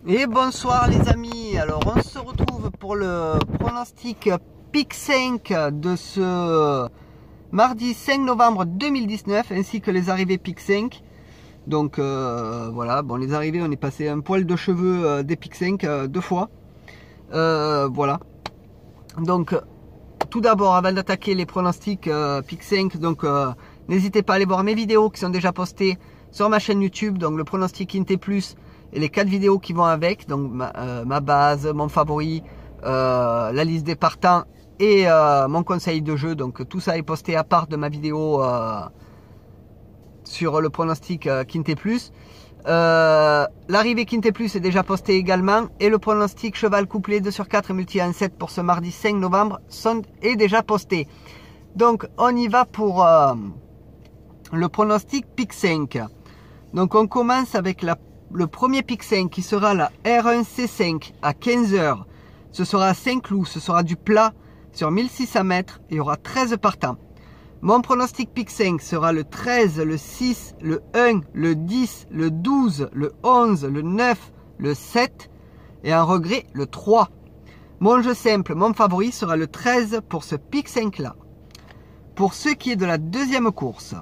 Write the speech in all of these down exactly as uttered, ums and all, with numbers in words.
Et bonsoir les amis, alors on se retrouve pour le pronostic Pick cinq de ce mardi cinq novembre deux mille dix-neuf ainsi que les arrivées Pick cinq. Donc euh, voilà, bon les arrivées on est passé un poil de cheveux euh, des Pick cinq euh, deux fois. Euh, voilà. Donc tout d'abord avant d'attaquer les pronostics euh, Pick cinq, donc euh, n'hésitez pas à aller voir mes vidéos qui sont déjà postées sur ma chaîne YouTube, donc le pronostic Inté Plus et les quatre vidéos qui vont avec, donc ma, euh, ma base, mon favori, euh, la liste des partants et euh, mon conseil de jeu. Donc tout ça est posté à part de ma vidéo euh, sur le pronostic euh, Inté Plus. Euh, L'arrivée Inté Plus est déjà postée également et le pronostic cheval couplé deux sur quatre et multi en sept pour ce mardi cinq novembre sont, est déjà posté. Donc on y va pour euh, le pronostic Pick cinq. Donc on commence avec la le premier Pick cinq qui sera la R un C cinq à quinze heures. Ce sera à Saint-Cloud, ce sera du plat sur mille six cents mètres et il y aura treize partants. Mon pronostic Pick cinq sera le treize, le six, le un, le dix, le douze, le onze, le neuf, le sept et en regret le trois. Mon jeu simple, mon favori sera le treize pour ce Pick cinq là. Pour ce qui est de la deuxième course,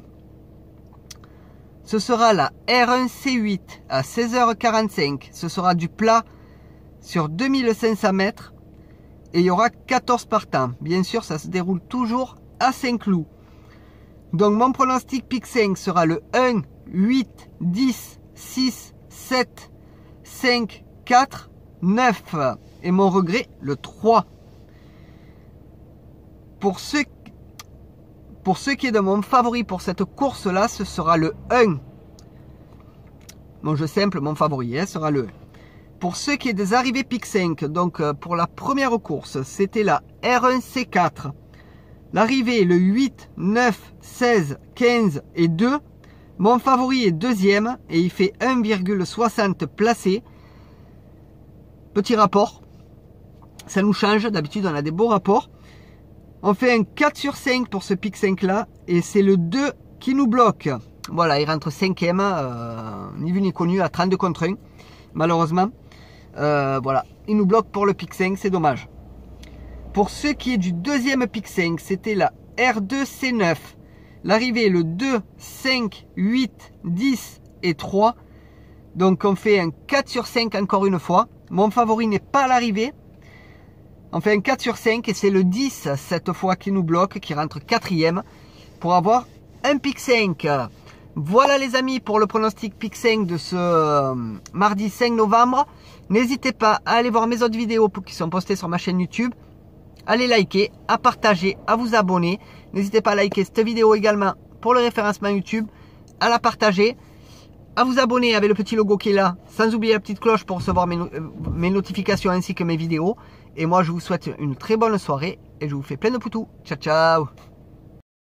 ce sera la R un C huit à seize heures quarante-cinq. Ce sera du plat sur deux mille cinq cents mètres. Et il y aura quatorze partants. Bien sûr, ça se déroule toujours à Saint-Cloud. Donc mon pronostic Pick cinq sera le un, huit, dix, six, sept, cinq, quatre, neuf. Et mon regret, le trois. Pour ceux qui Pour ce qui est de mon favori pour cette course-là, ce sera le un. Mon jeu simple, mon favori, hein, sera le un. Pour ce qui est des arrivées Pick cinq, donc euh, pour la première course, c'était la R un C quatre. L'arrivée, le huit, neuf, seize, quinze et deux. Mon favori est deuxième et il fait un virgule soixante placé. Petit rapport. Ça nous change, d'habitude on a des beaux rapports. On fait un quatre sur cinq pour ce Pick cinq là et c'est le deux qui nous bloque. Voilà, il rentre cinquième, euh, ni vu ni connu, à trente-deux contre un, malheureusement. Euh, voilà, il nous bloque pour le Pick cinq, c'est dommage. Pour ce qui est du deuxième Pick cinq, c'était la R deux C neuf. L'arrivée le deux, cinq, huit, dix et trois. Donc on fait un quatre sur cinq encore une fois. Mon favori n'est pas à l'arrivée. On fait un quatre sur cinq et c'est le dix cette fois qui nous bloque, qui rentre quatrième pour avoir un Pick cinq. Voilà les amis pour le pronostic Pick cinq de ce euh, mardi cinq novembre. N'hésitez pas à aller voir mes autres vidéos qui sont postées sur ma chaîne YouTube. Allez liker, à partager, à vous abonner. N'hésitez pas à liker cette vidéo également pour le référencement YouTube, à la partager, à vous abonner avec le petit logo qui est là, sans oublier la petite cloche pour recevoir mes, no mes notifications ainsi que mes vidéos. Et moi je vous souhaite une très bonne soirée et je vous fais plein de poutous. Ciao ciao.